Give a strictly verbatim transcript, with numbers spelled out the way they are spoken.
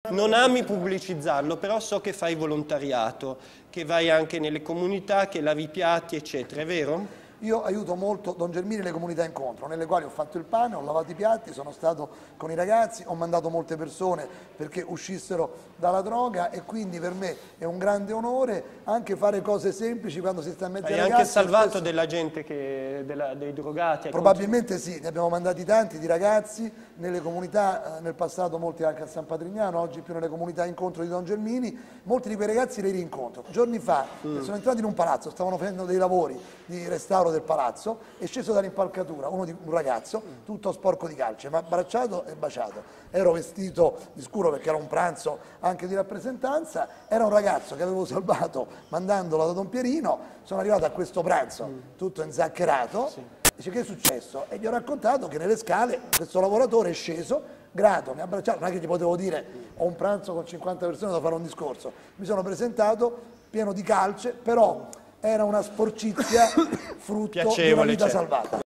non ami pubblicizzarlo, però so che fai volontariato, che vai anche nelle comunità, che lavi i piatti, eccetera, è vero? Io aiuto molto Don Gelmini e le comunità incontro, nelle quali ho fatto il pane, ho lavato i piatti, sono stato con i ragazzi, ho mandato molte persone perché uscissero dalla droga e quindi per me è un grande onore anche fare cose semplici quando si sta in mezzo ai Hai ragazzi. anche salvato spesso... della gente, che, della, dei drogati? Probabilmente sì, ne abbiamo mandati tanti di ragazzi nelle comunità, eh, nel passato molti anche a San Patrignano, oggi più nelle comunità incontro di Don Gelmini, molti di quei ragazzi li rincontro. Giorni fa mm. sono entrati in un palazzo, stavano facendo dei lavori di restauro del palazzo, è sceso dall'impalcatura uno di un ragazzo, tutto sporco di calce, ma abbracciato e baciato. Ero vestito di scuro perché era un pranzo anche di rappresentanza, era un ragazzo che avevo salvato mandandolo da Don Pierino, sono arrivato a questo pranzo mm. tutto inzaccherato, sì. Dice che è successo? E gli ho raccontato che nelle scale questo lavoratore è sceso, grato, mi ha abbracciato, non è che gli potevo dire ho un pranzo con cinquanta persone da fare un discorso, mi sono presentato pieno di calce, però era una sporcizia frutto di una vita salvata.